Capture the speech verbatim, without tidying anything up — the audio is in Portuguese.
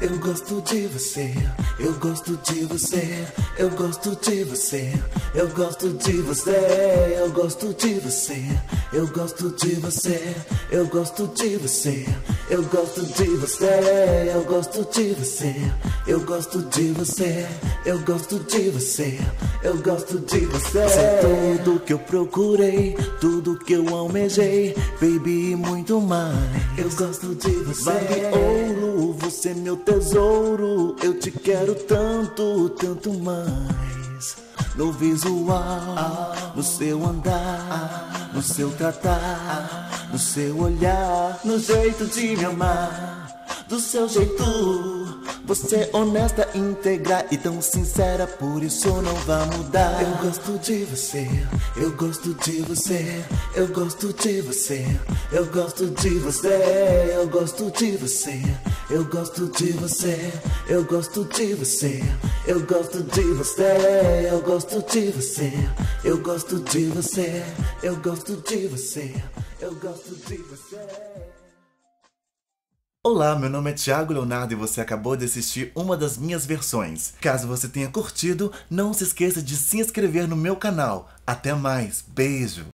Eu gosto de você, eu gosto de você, eu gosto de você, eu gosto de você, eu gosto de você, eu gosto de você, eu gosto de você, eu gosto de você, eu gosto de você, eu gosto de você, eu gosto de você, eu gosto de você. Você é tudo que eu procurei, tudo que eu almejei, baby, e muito mais. Eu gosto de você, vale ouro, você é meu tesouro, eu te quero tanto, tanto mais. No visual, no seu andar, no seu tratar, no seu olhar, no jeito de me amar, do seu jeito. Você é honesta, íntegra e tão sincera, por isso não vai mudar. Eu gosto de você, eu gosto de você, eu gosto de você, eu gosto de você, eu gosto de você, eu gosto de você, eu gosto de você, eu gosto de você, eu gosto de você, eu gosto de você, eu gosto de você, eu gosto de você. Olá, meu nome é Thiago Leonardo e você acabou de assistir uma das minhas versões. Caso você tenha curtido, não se esqueça de se inscrever no meu canal. Até mais, beijo!